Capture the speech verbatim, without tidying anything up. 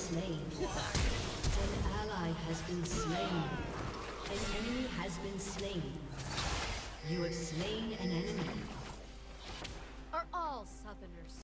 slain. An ally has been slain. An enemy has been slain. You have slain an enemy. Are all Southerners